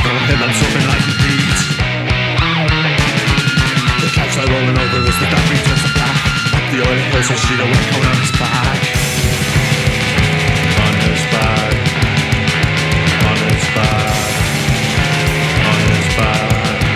for him absorbing life and beat. The clouds are rolling over as the dark returns to black. Up the oily hills and sheet away coming on his back. On his back. On his back. On his back.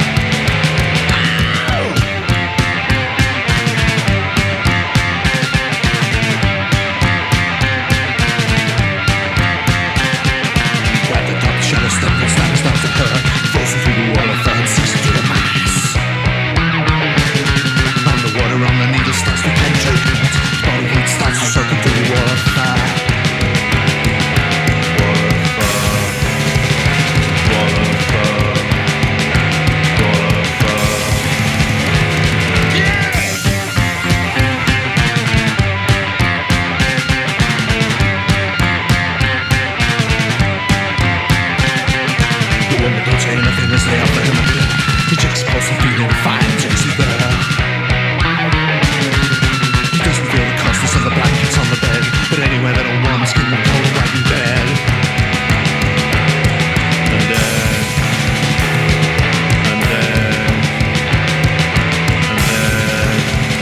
He checks pulse and feeling finds it's there. He doesn't feel the closeness of the blankets on the bed, but anywhere that a warm skin will cold right in bed. And then, and then, and then.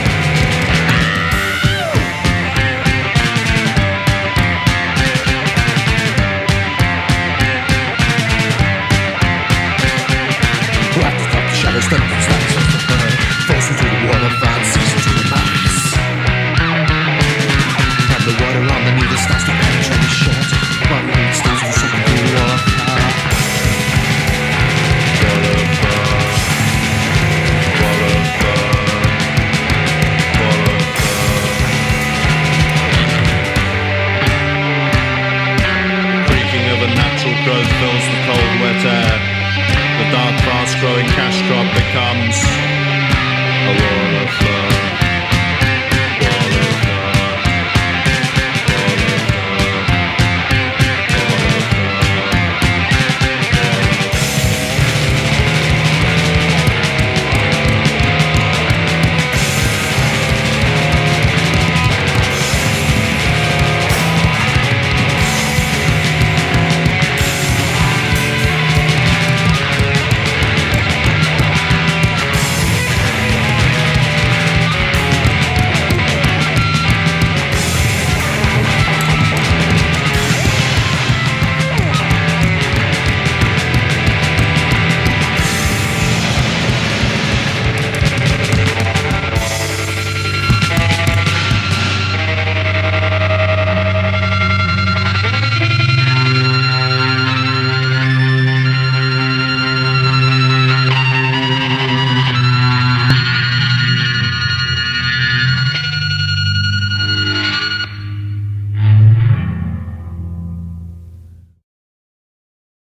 Shadows that stands on the bird, falls into the wall of fire, sinks into the mass. And the water on the needle starts to penetrate his shirt, while the heat stays will soak into the wall of fire. Wall of fire. Wall of fire. Wall of fire. Creaking of a natural growth fills the cold wet air. The dark, fast-growing cash crop becomes a wall of fire.